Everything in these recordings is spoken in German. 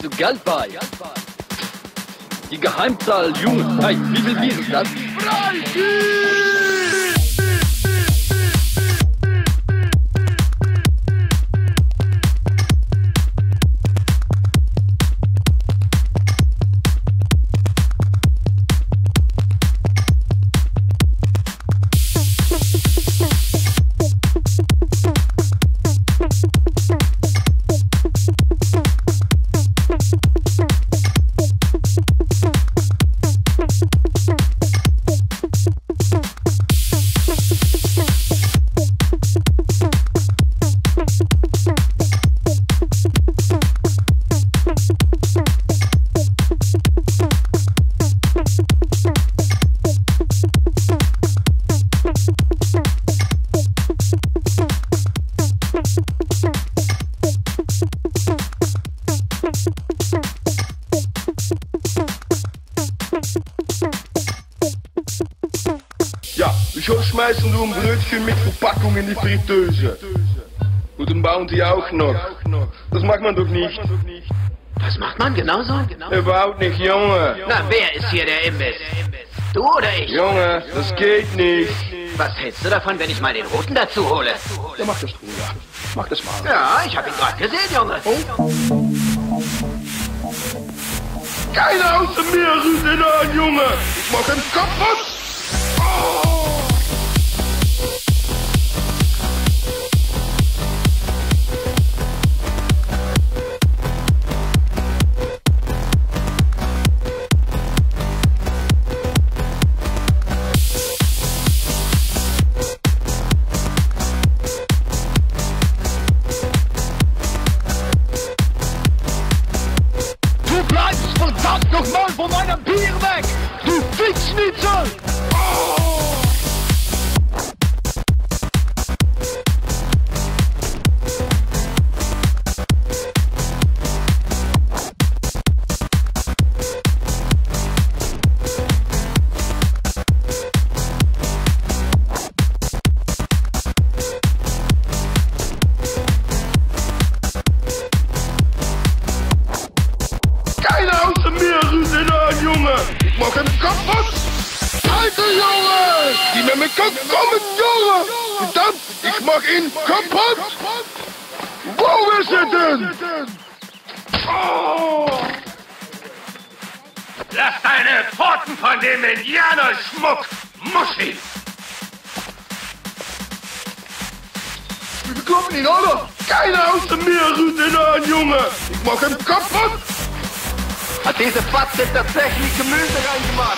du Geld bei? Die Geheimzahl, Junge. Hey, wie viel Bier ist das? Ja, ich schmeißen nur ein Brötchen mit Verpackung in die Fritteuse. Und dann bauen die auch noch. Das macht man doch nicht. Was macht man genauso? Überhaupt nicht, Junge. Na, wer ist hier der Imbiss? Du oder ich? Junge, das geht nicht. Was hältst du davon, wenn ich mal den Roten dazu hole? Ja, mach das, Bruder. Mach das mal. Ja, ich hab ihn gerade gesehen, Junge. Keiner außer mir rührt ihn an, Junge. Ich mach ihn kaputt. Du bleibst verdammt nochmal von meinem Bier weg! Du Fickschnitzel! Keiner außer mir rührt ihn an, Junge. Ich mach ihn kaputt. Alter Junge! Die mir mit kommen, Junge! Verdammt, ich mach ihn kaputt! Wo ist er denn? Oh. Lass deine Pfoten von dem Indianerschmuck, Muschi! Wir bekommen ihn, oder? Keiner außer mir rührt ihn an, Junge! Ich mach ihn kaputt! Hat diese Fatze tatsächlich Gemüse reingemacht?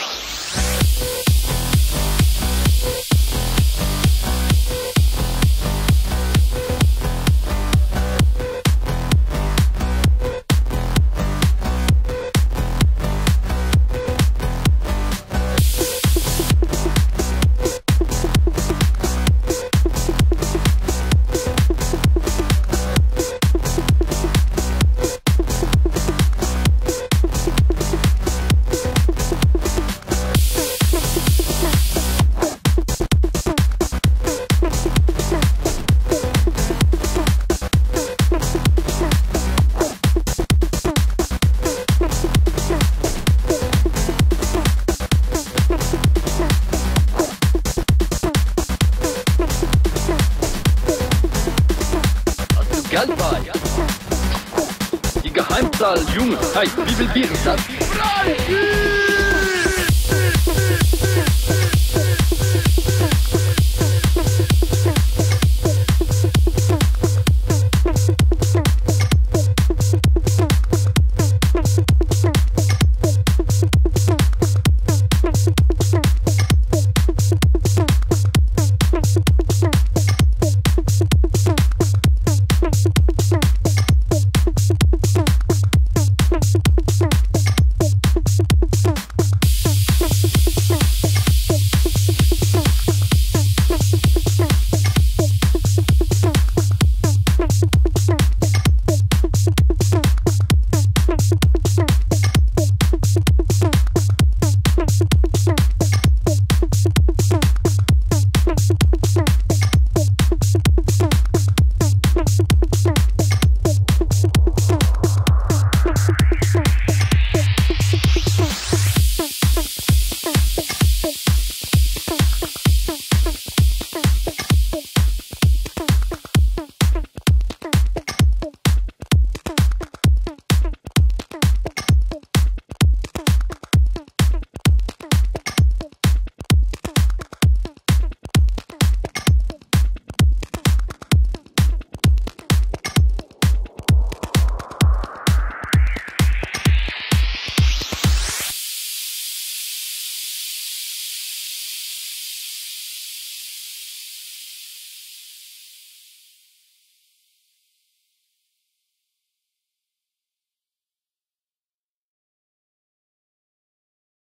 Geld bei? Die Geheimzahl, Junge. Hey, wie viel Bier ist das?